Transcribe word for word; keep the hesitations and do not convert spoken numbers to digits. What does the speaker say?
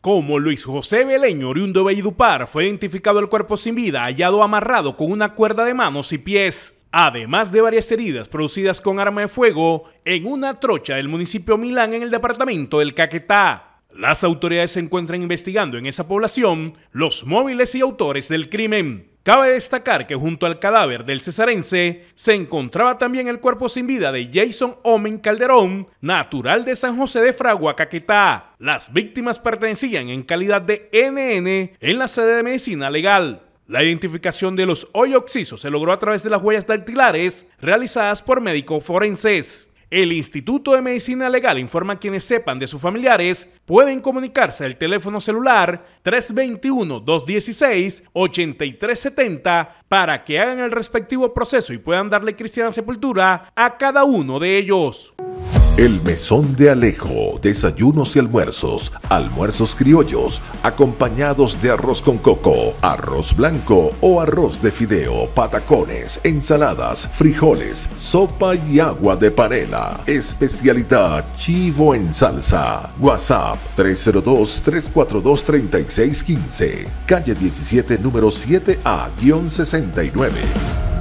Como Luis José Beleño, oriundo de Valledupar, fue identificado el cuerpo sin vida hallado amarrado con una cuerda de manos y pies, además de varias heridas producidas con arma de fuego en una trocha del municipio Milán en el departamento del Caquetá. Las autoridades se encuentran investigando en esa población los móviles y autores del crimen. Cabe destacar que junto al cadáver del cesarense se encontraba también el cuerpo sin vida de Jason Omen Calderón, natural de San José de Fragua, Caquetá. Las víctimas pertenecían en calidad de N N en la sede de medicina legal. La identificación de los hoy occisos se logró a través de las huellas dactilares realizadas por médicos forenses. El Instituto de Medicina Legal informa a quienes sepan de sus familiares pueden comunicarse al teléfono celular tres dos uno, dos uno seis, ocho tres siete cero para que hagan el respectivo proceso y puedan darle cristiana sepultura a cada uno de ellos. El Mesón de Alejo, desayunos y almuerzos, almuerzos criollos, acompañados de arroz con coco, arroz blanco o arroz de fideo, patacones, ensaladas, frijoles, sopa y agua de panela. Especialidad chivo en salsa. WhatsApp tres cero dos, tres cuatro dos, tres seis uno cinco, calle diecisiete, número siete A sesenta y nueve.